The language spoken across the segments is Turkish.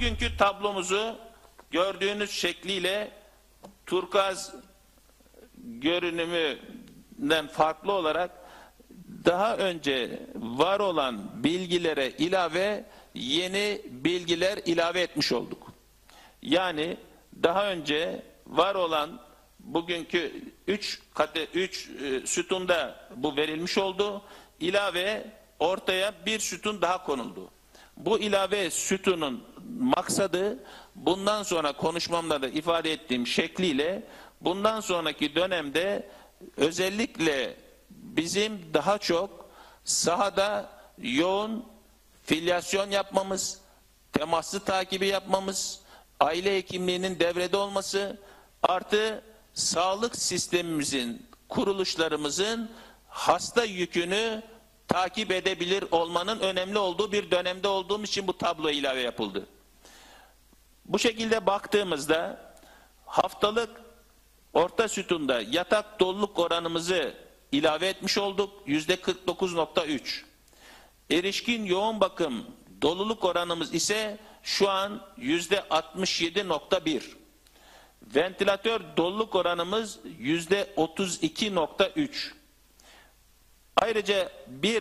bugünkü tablomuzu gördüğünüz şekliyle turkuaz görünümünden farklı olarak daha önce var olan bilgilere ilave yeni bilgiler ilave etmiş olduk. Yani daha önce var olan bugünkü 3 sütunda bu verilmiş oldu. İlave ortaya bir sütun daha konuldu. Bu ilave sütunun maksadı bundan sonra konuşmamda da ifade ettiğim şekliyle bundan sonraki dönemde özellikle bizim daha çok sahada yoğun filyasyon yapmamız, temaslı takibi yapmamız, aile hekimliğinin devrede olması artı sağlık sistemimizin, kuruluşlarımızın hasta yükünü takip edebilir olmanın önemli olduğu bir dönemde olduğum için bu tablo ilave yapıldı. Bu şekilde baktığımızda haftalık orta sütunda yatak doluluk oranımızı ilave etmiş olduk. %49.3. Erişkin yoğun bakım doluluk oranımız ise şu an %67.1. Ventilatör doluluk oranımız %32.3. Ayrıca bir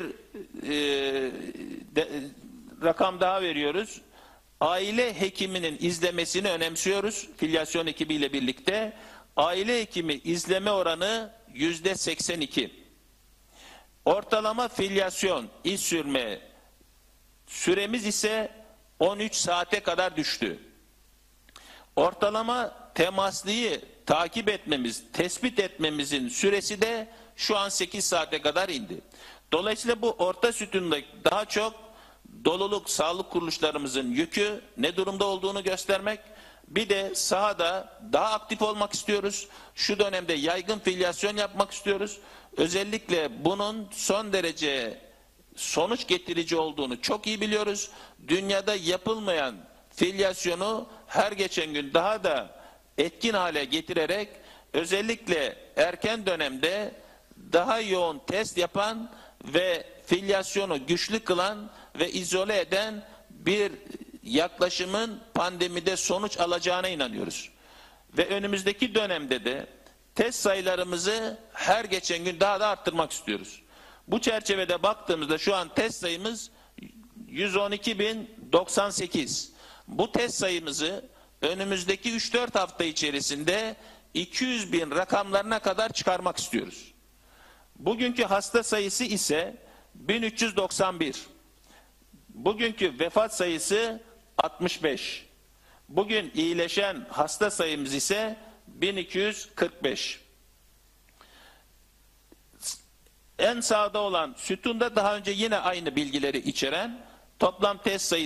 rakam daha veriyoruz. Aile hekiminin izlemesini önemsiyoruz. Filyasyon ekibiyle birlikte. Aile hekimi izleme oranı %82. Ortalama filyasyon, iz sürme süremiz ise 13 saate kadar düştü. Ortalama temaslıyı takip etmemiz, tespit etmemizin süresi de şu an 8 saate kadar indi. Dolayısıyla bu orta sütunda daha çok doluluk sağlık kuruluşlarımızın yükü ne durumda olduğunu göstermek, bir de sahada daha aktif olmak istiyoruz. Şu dönemde yaygın filyasyon yapmak istiyoruz. Özellikle bunun son derece sonuç getirici olduğunu çok iyi biliyoruz. Dünyada yapılmayan filyasyonu her geçen gün daha da etkin hale getirerek özellikle erken dönemde daha yoğun test yapan ve filyasyonu güçlü kılan ve izole eden bir yaklaşımın pandemide sonuç alacağına inanıyoruz. Ve önümüzdeki dönemde de test sayılarımızı her geçen gün daha da arttırmak istiyoruz. Bu çerçevede baktığımızda şu an test sayımız 112.098. Bu test sayımızı önümüzdeki 3-4 hafta içerisinde 200.000 rakamlarına kadar çıkarmak istiyoruz. Bugünkü hasta sayısı ise 1391. Bugünkü vefat sayısı 65. Bugün iyileşen hasta sayımız ise 1245. En sağda olan sütunda daha önce yine aynı bilgileri içeren toplam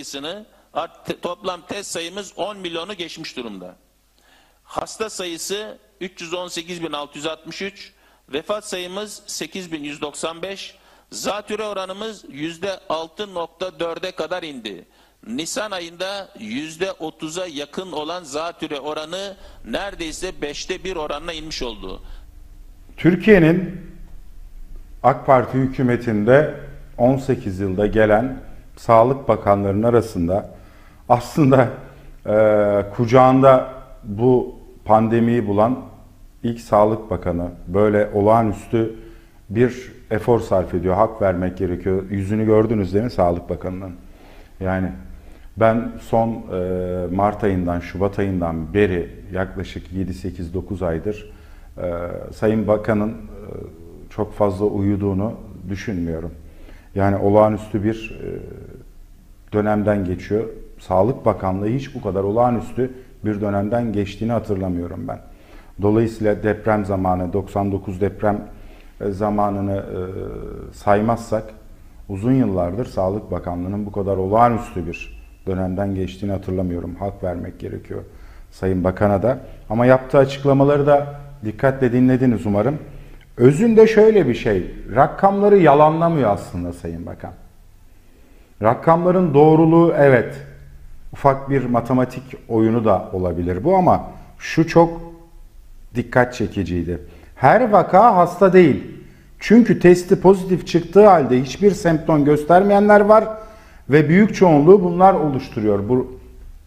test sayımız 10 milyonu geçmiş durumda. Hasta sayısı 318.663, vefat sayımız 8.195, zatürre oranımız %6.4'e kadar indi. Nisan ayında %30'a yakın olan zatürre oranı neredeyse 5'te 1 oranına inmiş oldu. Türkiye'nin AK Parti hükümetinde 18 yılda gelen Sağlık Bakanlarının arasında aslında kucağında bu pandemiyi bulan ilk Sağlık Bakanı, böyle olağanüstü bir efor sarf ediyor. Hak vermek gerekiyor. Yüzünü gördünüz değil mi Sağlık Bakanı'nın? Yani ben son Mart ayından, Şubat ayından beri yaklaşık 7-8-9 aydır Sayın Bakan'ın çok fazla uyuduğunu düşünmüyorum. Yani olağanüstü bir dönemden geçiyor. Sağlık Bakanlığı hiç bu kadar olağanüstü bir dönemden geçtiğini hatırlamıyorum ben. Dolayısıyla deprem zamanı, 99 deprem zamanını saymazsak uzun yıllardır Sağlık Bakanlığı'nın bu kadar olağanüstü bir dönemden geçtiğini hatırlamıyorum. Hak vermek gerekiyor Sayın Bakan'a da. Ama yaptığı açıklamaları da dikkatle dinlediniz umarım. Özünde şöyle bir şey, rakamları yalanlamıyor aslında Sayın Bakan. Rakamların doğruluğu evet, ufak bir matematik oyunu da olabilir bu ama şu çok dikkat çekiciydi. Her vaka hasta değil. Çünkü testi pozitif çıktığı halde hiçbir semptom göstermeyenler var ve büyük çoğunluğu bunlar oluşturuyor. Bu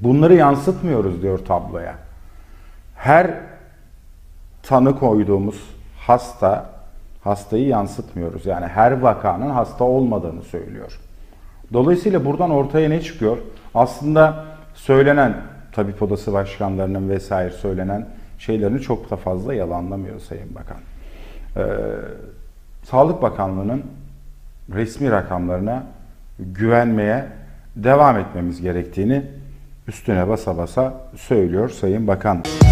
Bunları yansıtmıyoruz diyor tabloya. Her tanı koyduğumuz hastayı yansıtmıyoruz. Yani her vakanın hasta olmadığını söylüyor. Dolayısıyla buradan ortaya ne çıkıyor? Aslında söylenen, tabip odası başkanlarının vesaire söylenen şeylerini çok da fazla yalanlamıyor Sayın Bakan. Sağlık Bakanlığı'nın resmi rakamlarına güvenmeye devam etmemiz gerektiğini üstüne basa basa söylüyor Sayın Bakan.